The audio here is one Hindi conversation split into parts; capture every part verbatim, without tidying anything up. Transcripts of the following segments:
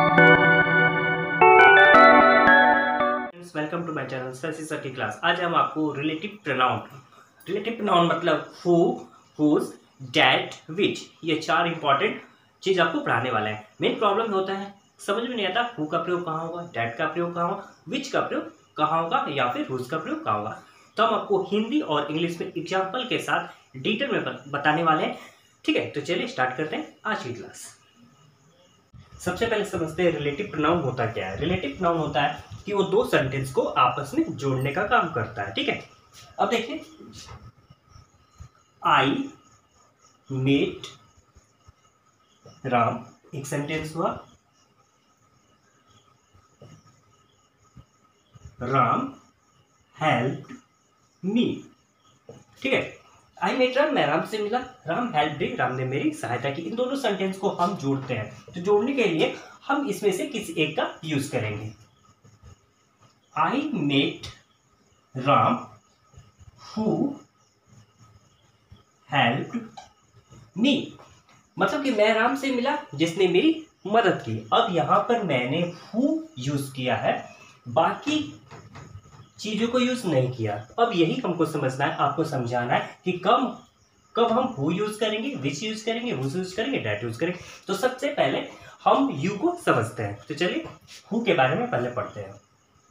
Welcome to my channel sir sir की क्लास। आज हम आपको रिलेटिव प्रोनाउन रिलेटिव प्रोनाउन मतलब हु, हुज, डैट, विच, ये चार इंपॉर्टेंट चीज आपको पढ़ाने वाला है। मेन प्रॉब्लम होता है समझ में नहीं आता हु का प्रयोग कहाँ होगा, डैट का प्रयोग कहाँ होगा, विच का प्रयोग कहाँ होगा या फिर हुज का प्रयोग कहाँ होगा। तो हम आपको हिंदी और इंग्लिश में एग्जाम्पल के साथ डिटेल में बताने वाले हैं। ठीक है, तो चलिए स्टार्ट करते हैं आज की क्लास। सबसे पहले समझते हैं रिलेटिव प्रोनाउन होता क्या है। रिलेटिव प्रोनाउन होता है कि वो दो सेंटेंस को आपस में जोड़ने का काम करता है। ठीक है, अब देखिए आई मेट राम एक सेंटेंस हुआ, राम हेल्प मी। ठीक है, आई मेट राम, मैं राम से मिला, राम हेल्प मी, राम ने मेरी सहायता की। इन दोनों सेंटेंस को हम जोड़ते हैं, तो जोड़ने के लिए हम इसमें से किसी एक का यूज करेंगे। I met Ram who helped me, मतलब कि मैं राम से मिला जिसने मेरी मदद की। अब यहां पर मैंने हु यूज किया है, बाकी चीजों को यूज नहीं किया। अब यही हमको समझना है, आपको समझाना है कि कब कब हम हु यूज करेंगे, विच यूज करेंगे, हुज यूज करेंगे, डैट यूज करेंगे। तो सबसे पहले हम यू को समझते हैं। तो चलिए हु के बारे में पहले पढ़ते हैं।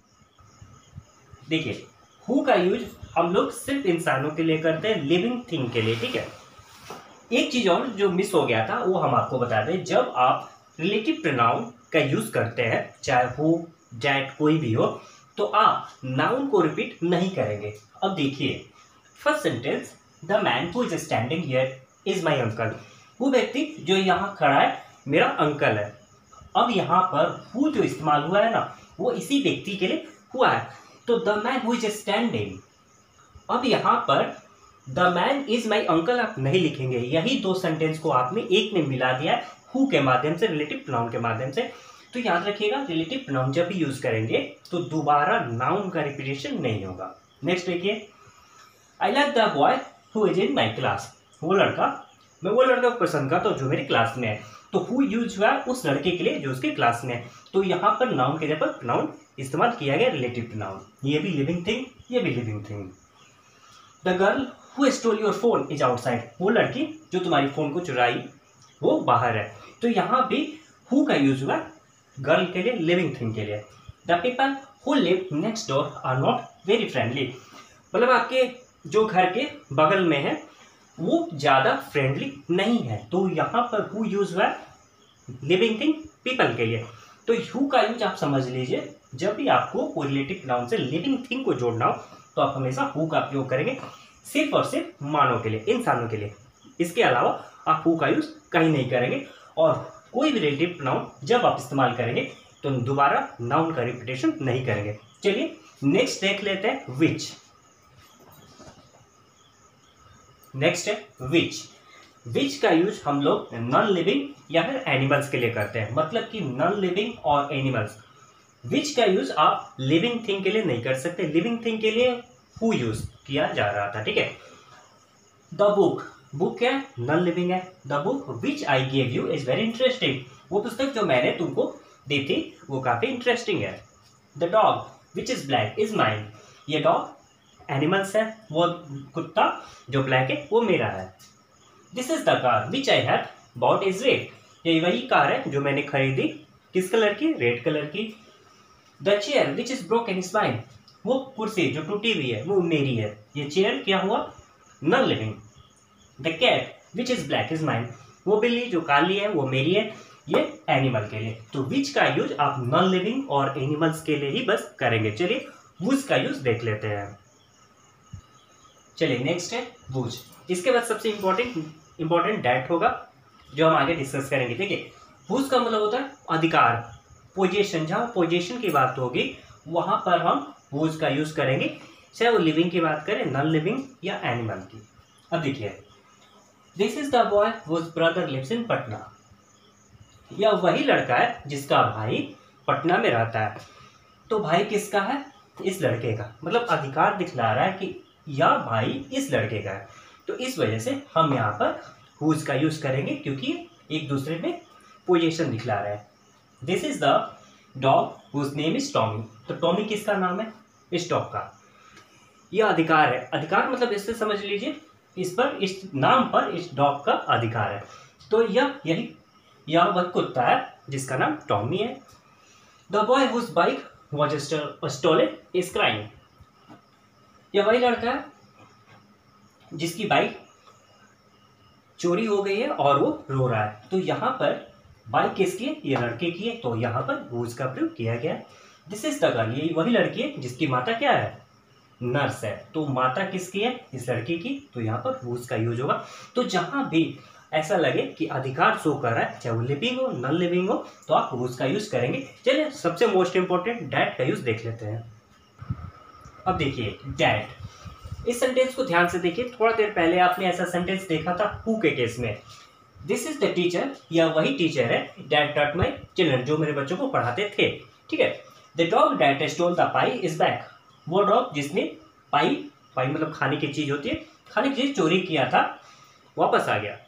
देखिए हु का यूज हम लोग सिर्फ इंसानों के लिए करते हैं, लिविंग थिंग के लिए। ठीक है, एक चीज और जो मिस हो गया था वो हम आपको बता दें। जब आप रिलेटिव प्रोनाउन का यूज करते हैं, चाहे हु, डैट कोई भी हो, तो आप नाउन को रिपीट नहीं करेंगे। अब देखिए first sentence, the man who is standing here is my uncle. वो व्यक्ति जो यहाँ खड़ा है मेरा अंकल है। अब यहाँ पर हु जो इस्तेमाल हुआ है ना, वो इसी व्यक्ति के लिए हुआ है। तो the man who is standing, अब यहाँ पर the man is my uncle आप नहीं लिखेंगे। यही दो सेंटेंस को आपने एक में मिला दिया है हु के माध्यम से, रिलेटिव प्रोनाउन के माध्यम से। तो याद रखिएगा रिलेटिव प्रोनाउन जब भी यूज करेंगे तो दोबारा नाउन का रिपीटेशन नहीं होगा। नेक्स्ट देखिए, I like the boy who is in my class. वो लड़का, मैं वो लड़का को पसंद करता हूँ जो मेरी क्लास में है। तो हु यूज हुआ उस लड़के के लिए जो उसके क्लास में है। तो यहाँ पर नाउन के जगह पर प्रोनाउन इस्तेमाल किया गया, रिलेटिव प्रोनाउन। ये भी लिविंग थिंग, ये भी living thing. The girl who stole your phone is outside. वो लड़की जो तुम्हारी फोन को चुराई वो बाहर है। तो यहाँ भी हु का यूज हुआ गर्ल के लिए, लिविंग थिंग के लिए। The people who live next door are not very friendly, मतलब आपके जो घर के बगल में है वो ज्यादा फ्रेंडली नहीं है। तो यहाँ पर हु यूज हुआ लिविंग थिंग पीपल के लिए। तो हु का यूज आप समझ लीजिए, जब भी आपको कोई रिलेटिव प्रोनाउन से लिविंग थिंग को जोड़ना हो तो आप हमेशा हु का प्रयोग करेंगे, सिर्फ और सिर्फ मानव के लिए, इंसानों के लिए। इसके अलावा आप हु का यूज कहीं नहीं करेंगे। और कोई भी रिलेटिव प्रोनाउन जब आप इस्तेमाल करेंगे तो दोबारा नाउन का रिपीटेशन नहीं करेंगे। चलिए नेक्स्ट देख लेते हैं विच। नेक्स्ट है विच। विच का यूज हम लोग नॉन लिविंग या फिर एनिमल्स के लिए करते हैं, मतलब कि नॉन लिविंग और एनिमल्स। विच का यूज आप लिविंग थिंग के लिए नहीं कर सकते, लिविंग थिंग के लिए हु यूज किया जा रहा था। ठीक है, द बुक, बुक क्या है, नॉन लिविंग है। The book which I gave you is very interesting. वो पुस्तक जो मैंने तुमको दी थी वो काफी इंटरेस्टिंग है। The dog which is black is mine. ये डॉग एनिमल्स है, वो कुत्ता जो ब्लैक है वो मेरा है। This is the car which I have bought is red. ये वही कार है जो मैंने खरीदी, किस कलर की, रेड कलर की। The chair which is broken is mine. वो कुर्सी जो टूटी हुई है वो मेरी है। ये चेयर क्या हुआ, non living. The cat which is black is mine. वो बिल्ली जो काली है वो मेरी है, ये एनिमल के लिए। तो विच का यूज आप नॉन लिविंग और एनिमल्स के लिए ही बस करेंगे। चलिए वुज का यूज देख लेते हैं। चलिए नेक्स्ट है वुज। इसके बाद सबसे इंपॉर्टेंट इंपॉर्टेंट डैट होगा जो हम आगे डिस्कस करेंगे। देखिए वुज का मतलब होता है अधिकार, पोजीशन। जहां पोजीशन की बात होगी वहां पर हम वुज का यूज करेंगे, चाहे वो लिविंग की बात करें, नॉन लिविंग या एनिमल की। अब देखिए this is the boy whose brother lives in Patna. यह वही लड़का है जिसका भाई पटना में रहता है। तो भाई किसका है, इस लड़के का, मतलब अधिकार दिखला रहा है कि यह भाई इस लड़के का है। तो इस वजह से हम यहाँ पर हुज का यूज करेंगे, क्योंकि एक दूसरे में पोजीशन दिखला रहा है। This is the dog whose name is Tommy. तो टॉमी किसका नाम है? इस डॉग का। यह अधिकार है। अधिकार मतलब इससे समझ लीजिए इस पर, इस नाम पर इस डॉग का अधिकार है। तो यह यही यह वह कुत्ता है जिसका नाम टॉमी है। The boy whose bike was stolen is crying. यह वही लड़का है जिसकी बाइक चोरी हो गई है और वो रो रहा है। तो यहाँ पर बाइक किसकी है? ये लड़के की है, तो यहाँ पर हुज का प्रयोग किया गया है। दिस इज द गर्ल, ये वही लड़की है जिसकी माता क्या है? नर्स है। तो माता किसकी है? इस लड़की की, तो यहाँ पर हुज का यूज होगा। तो जहां भी ऐसा लगे कि अधिकार शो कर रहा है, चाहे वो लिविंग हो नॉन लिविंग हो, तो आप हुज का यूज करेंगे। चलिए सबसे मोस्ट इंपॉर्टेंट डैट का यूज देख लेते हैं। अब देखिए डैट, इस सेंटेंस को ध्यान से देखिए। थोड़ा देर पहले आपने ऐसा सेंटेंस देखा था हु के केस में। दिस इज द टीचर, यह वही टीचर है डैट टॉट माई चिल्ड्रन, जो मेरे बच्चों को पढ़ाते थे। ठीक है। The dog that stole the pie is back, वो डॉग जिसने पाई, पाई मतलब खाने की चीज होती है, खाने की चीज चोरी किया था, वापस आ गया।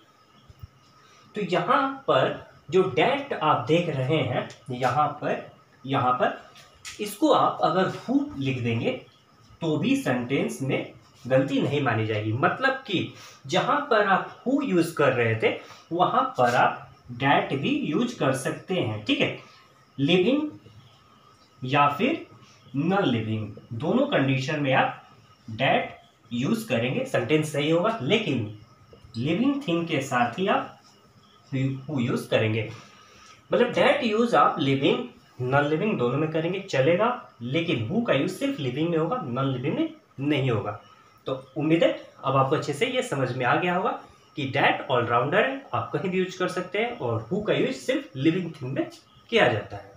तो यहाँ पर जो डैट आप देख रहे हैं, यहाँ पर यहाँ पर इसको आप अगर हु लिख देंगे तो भी सेंटेंस में गलती नहीं मानी जाएगी। मतलब कि जहां पर आप हु यूज कर रहे थे वहां पर आप डैट भी यूज कर सकते हैं। ठीक है। लिविंग या फिर नॉन लिविंग, दोनों कंडीशन में आप डैट यूज करेंगे, सेंटेंस सही होगा। लेकिन लिविंग थिंग के साथ ही आप हु यूज करेंगे। मतलब डैट यूज आप लिविंग नॉन लिविंग दोनों में करेंगे, चलेगा। लेकिन हु का यूज सिर्फ लिविंग में होगा, नॉन लिविंग में नहीं होगा। तो उम्मीद है अब आपको अच्छे से ये समझ में आ गया होगा कि डैट ऑलराउंडर है, आप कहीं भी यूज कर सकते हैं, और हु का यूज सिर्फ लिविंग थिंग में किया जाता है।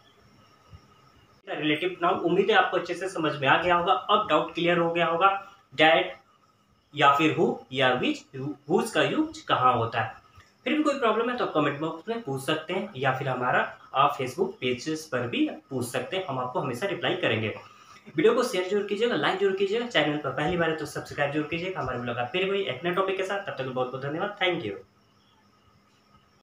रिलेटिव नाउन, उम्मीद है आपको अच्छे से समझ में आ गया होगा। अब डाउट क्लियर हो गया होगा डैट या फिर हु या विच, हुज का यूज कहाँ होता है। फिर भी कोई प्रॉब्लम है तो कमेंट बॉक्स में पूछ सकते हैं, या फिर हमारा आप फेसबुक पेजेस पर भी पूछ सकते हैं, हम आपको हमेशा रिप्लाई करेंगे। वीडियो को शेयर जरूर कीजिएगा, लाइक जरूर कीजिएगा, चैनल पर पहली बार है तो सब्सक्राइब जरूर कीजिएगा। हमारे मुलाकात फिर हुई एक नए टॉपिक के साथ, तब तक बहुत बहुत धन्यवाद। Thank you.